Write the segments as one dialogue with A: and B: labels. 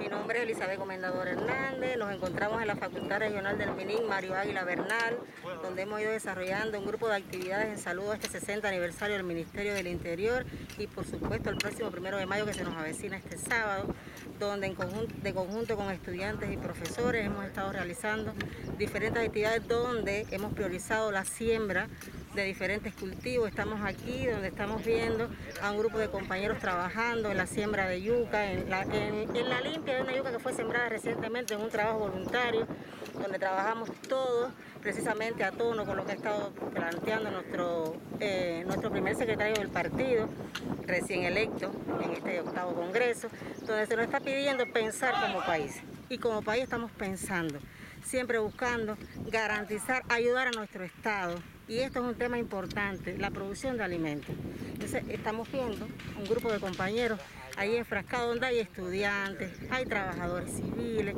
A: Mi nombre es Elizabeth Comendador Hernández. Nos encontramos en la Facultad Regional del MINIC Mario Águila Bernal, donde hemos ido desarrollando un grupo de actividades en salud a este 60 aniversario del Ministerio del Interior y por supuesto el próximo 1 de mayo que se nos avecina este sábado, donde de conjunto con estudiantes y profesores hemos estado realizando diferentes actividades donde hemos priorizado la siembra de diferentes cultivos. Estamos aquí donde estamos viendo a un grupo de compañeros trabajando en la siembra de yuca, en la limpia de una yuca que fue sembrada recientemente en un trabajo voluntario, donde trabajamos todos precisamente a tono con lo que ha estado planteando nuestro primer secretario del partido, recién electo en este 8º Congreso, donde se nos está pidiendo pensar como país. Y como país estamos pensando, siempre buscando garantizar, ayudar a nuestro Estado. Y esto es un tema importante, la producción de alimentos. Entonces estamos viendo un grupo de compañeros ahí enfrascados donde hay estudiantes, hay trabajadores civiles,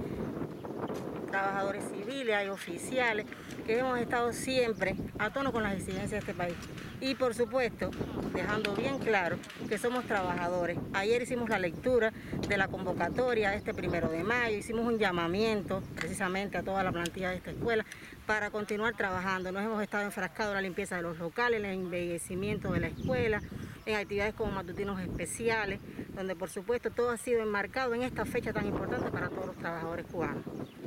A: hay oficiales, que hemos estado siempre a tono con las exigencias de este país. Y por supuesto, dejando bien claro que somos trabajadores. Ayer hicimos la lectura de la convocatoria de este 1 de mayo, hicimos un llamamiento precisamente a toda la plantilla de esta escuela para continuar trabajando. Nos hemos estado enfrascados en la limpieza de los locales, en el embellecimiento de la escuela, en actividades como matutinos especiales, donde por supuesto todo ha sido enmarcado en esta fecha tan importante para todos los trabajadores cubanos.